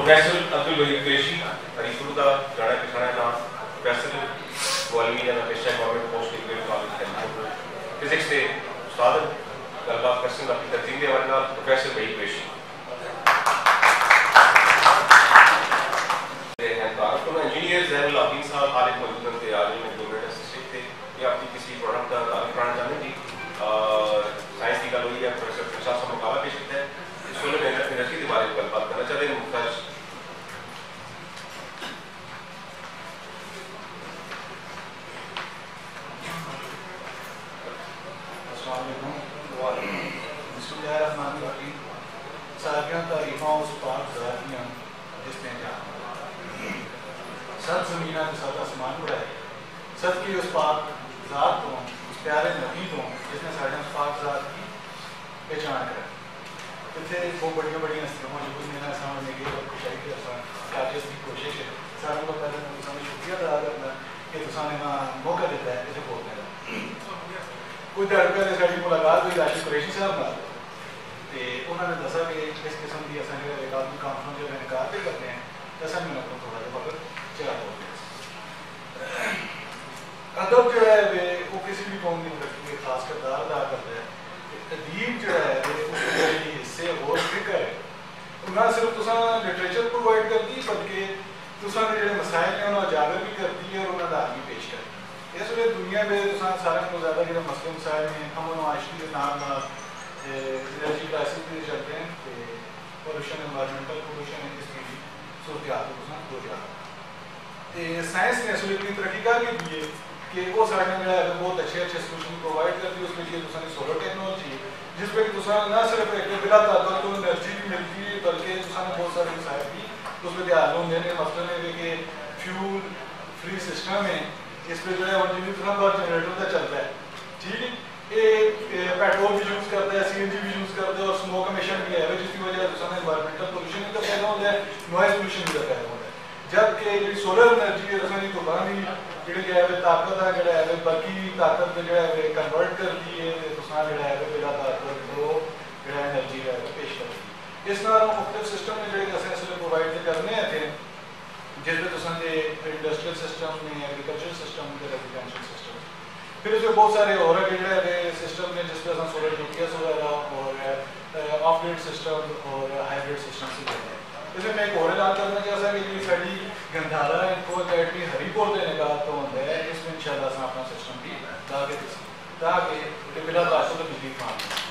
professor Abdul Wahid Qureshi Haripur का जाना पछाना नाम प्रोफेसर वालमी या पेशा government post graduate college Hindko physics के उस्ताद गलबात करसन अपनी तकदीम के हवाले नाल प्रोफेसर वहीद कुरैशी इंजीनियर ज़ैन अबीदीन साहब हाल ही मौजूद थे आज में गवर्नमेंट असिस्टेंट थे ये आपकी किसी प्रोडक्ट का तारीफ कराना चाहते थी साइंस की गल हुई है प्रोफेसर प्रसाद साहब मुकाबला पेश किया है सोलर एनर्जी के बारे में गलबात करना चाहते हैं मुख्तार सत जमीन के साथ आसमान बढ़ाए सत की उस पाक ज़ात तो उस प्यारे नबी तो जिसने साढ़े उस पाक ज़ात की पहचान कराई इतने बहुत बड़िया बड़िया हस्तियाँ मौजूद मेरा सामने गई और खुशाई की कागज की कोशिश है सारे को पहले मैं तुसाने शुक्रिया अदा करना कि तुसाने ना मौका देता है इसे बोलने का कुछ देर पहले साड़ी मुलाकात हुई राशिद कुरैशी साहब नाल ते उन्होंने दसा कि इस किस्म की असां एक आदमी कॉन्फ्रेंस जो इनकार भी करते हैं तो असा मैं आपको थोड़ा सा मगर चला अदब जो है वो किसी भी कौम की तरक्की में खास किरदार अदा करता है अदीब जो है उसके हिस्से और फिक्र है ना सिर्फ तुसा लिटरेचर प्रोवाइड करती बल्कि तुसा जो मसाइल हैं उन्हें उजागर भी करती है और उन्हें हल भी पेश करती है इस वे दुनिया में तुसा सारे को ज़्यादा जो मसले मसाइल में हम माशरी के नाम एनर्जी क्राइसिस भी चलते हैं पोल्यूशन एनवायरमेंटल पोल्यूशन इसकी सूरत हाल को साइंस ने असली इतनी तरक्की कर दी है कि वो सारे बहुत अच्छे अच्छे सोल्यूशन प्रोवाइड करती है उसके लिए तुसानी सोलर टेक्नोलॉजी जिसमें कि तुसा न सिर्फ एक बिला ताकत को एनर्जी भी मिलती है बल्कि तुसाने बहुत सारे मसाइल भी उसमें ध्यान होंगे ने मसलन है कि फ्यूल फ्री सिस्टम है इस पर जो है जिन्हें तुसा बार जनरेटर का चलता है ठीक है ये पेट्रोल भी यूज़ करता है CNG भी यूज़ करता है और स्मोक एमिशन भी है जिसकी वजह से तुसाने एनवायरमेंटल पोल्यूशन भी पैदा होता है नॉइज पोल्यूशन भी पैदा होता है जबकि जी सोलर एनर्जी है तुसानी तो बानी जी ताकत है जो बाकी ताकत जो है कन्वर्ट कर दी है तुसा जो है बिला ताकत को जो एनर्जी है पेश कर दी इस नाल मुख्तलिफ सिस्टम में जो असले प्रोवाइड करने थे जिसमें तुसा इंडस्ट्रियल सिस्टम में एग्रीकल्चर सिस्टम में रेजिडेंशियल सिस्टम फिर उसमें बहुत सारे और जो सिस्टम ने जिसमें सोलर यूपीएस वगैरह और ऑफ ग्रिड सिस्टम और हाइब्रिड सिस्टम से करते हैं इसमें मैं एक और ऐलान करना चाहता कि जी साड़ी गंधारा हिंदको अकेडमी हरीपुर के निकाह तो होंगे इसमें इंशाल्लाह अपना सिस्टम भी ला के ताकि बिला तासुर बिजली पानी